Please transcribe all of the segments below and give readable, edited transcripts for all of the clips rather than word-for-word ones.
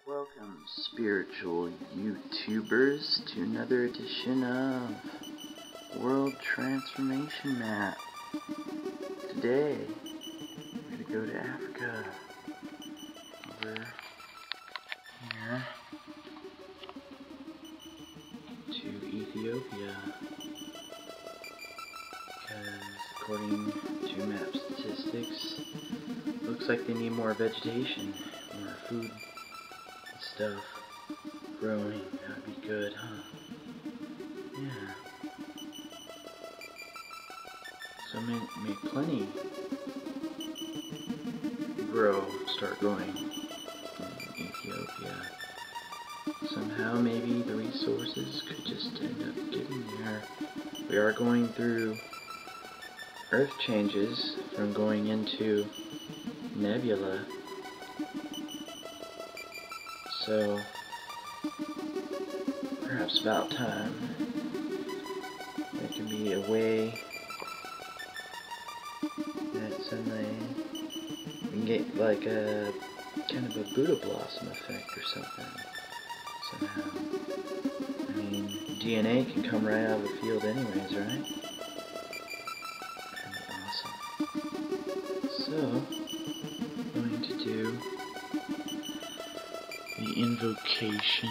Welcome, spiritual YouTubers, to another edition of World Transformation Map. Today, we're going to go to Africa, over here, to Ethiopia, because according to map statistics, looks like they need more vegetation, more food stuff growing. That would be good, huh? Yeah. So may plenty start growing in Ethiopia. Somehow maybe the resources could just end up getting there. We are going through earth changes from going into nebula. So, perhaps about time there can be a way that suddenly we can get like a kind of a Buddha blossom effect or something somehow. I mean, DNA can come right out of the field anyways, right? That'd be awesome. So, I'm going to do the invocation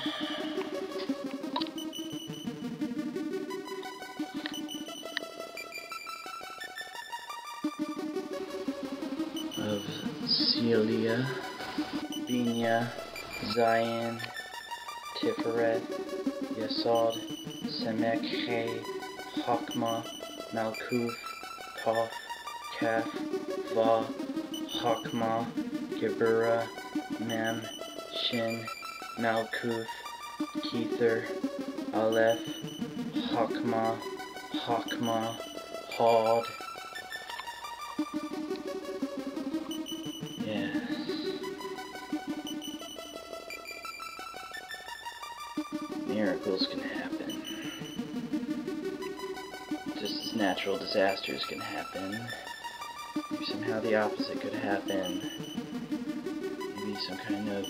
of Sealiah, Binya, Zion, Tiferet, Yesod, Semekhe, Hakma, Malkuth, Kof, Kaf, Va, Hakma, Gebura, Mem, Shin, Malkuth, Kether, Aleph, Hakma, Hod. Yes. Miracles can happen. Just as natural disasters can happen. Maybe somehow the opposite could happen. Maybe some kind of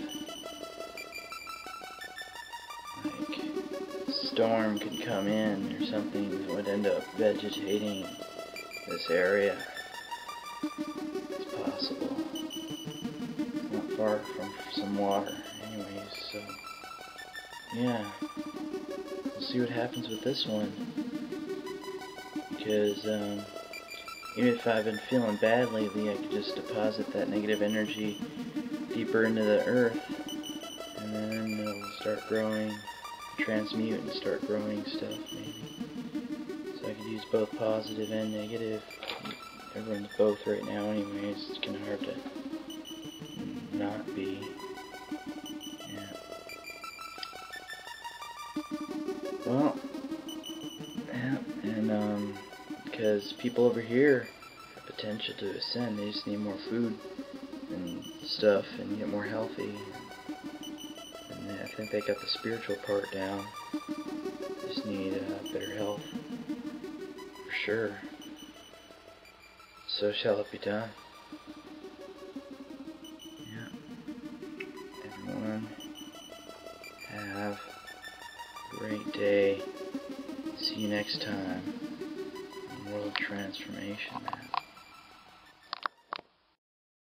storm could come in or something that would end up vegetating this area. It's possible. It's not far from some water anyways, so yeah. We'll see what happens with this one. Because even if I've been feeling bad lately, I could just deposit that negative energy deeper into the earth, and then it'll start growing, transmute and start growing stuff maybe. So I could use both positive and negative. Everyone's both right now anyways. It's kind of hard to not be. Yeah. Well, yeah, and because people over here have potential to ascend, they just need more food and stuff and get more healthy. And I think they got the spiritual part down. Just need better health, for sure. So shall it be done. Yeah. Everyone, have a great day. See you next time on World Transformation Map.